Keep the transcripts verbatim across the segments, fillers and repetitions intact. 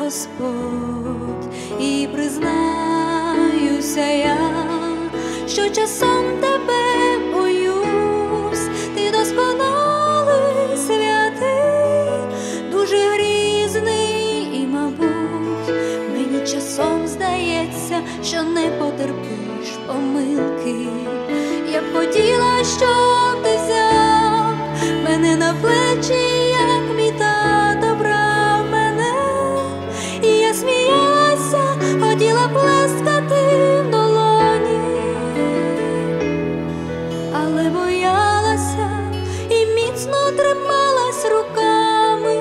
Господь, і признаюся я, що часом тебе боюсь. Ти досконалий, святий, дуже грізний і, мабуть, мені часом здається, що не потерпиш помилки. Я б хотіла, щоб ти взяв мене на плечі, як мій тато брав мене, і я сміялася, хотіла плескати в долоні, але боялася і міцно трималась руками.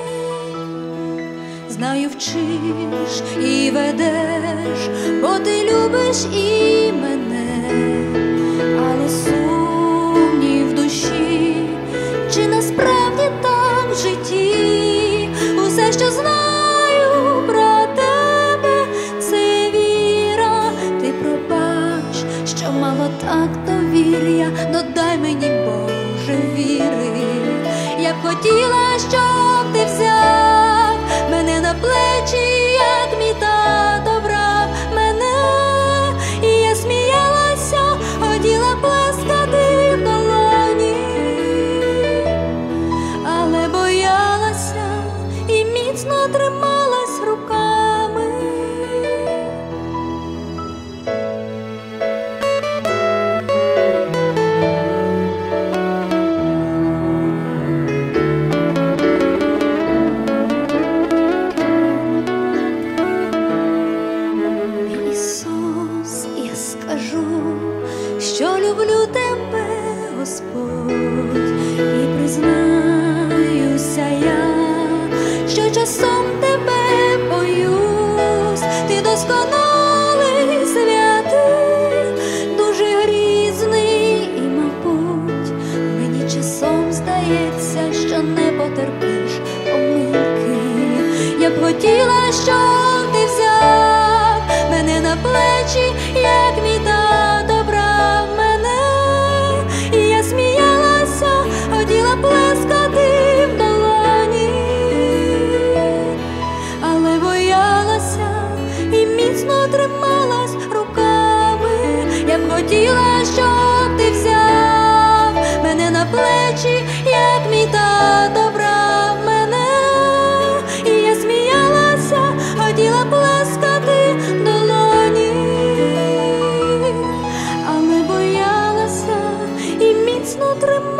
Знаю, вчиш і ведеш, бо ти любиш і мене, але сумнів в душі, чи насправді так в житті? Усе, що знаю про тебе, це віра. Ти пробач, що мало так довір'я, додай мені, Боже, віри. Я б хотіла, щоб ти взяв мене на плечі, як мій тато брав мене, і я сміялася, хотіла плескати в долоні, але боялася і міцно трималась руками. Ісус, я скажу, що люблю тебе, Господь, і признаюся я, що часом тебе боюсь. Ти досконалий, святий, дуже грізний і, мабуть, мені часом здається, що не потерпиш помилки. Я б хотіла, щоб ти взяв мене на плечі, як мій тато брав мене, і я сміялася, хотіла плескати в долоні, але боялася і міцно трималась руками. Я б хотіла, щоб ти взяв мене на плечі, як мій тато брав мене, і я сміялася, хотіла плескати в долоні, але боялася і міцно трималась.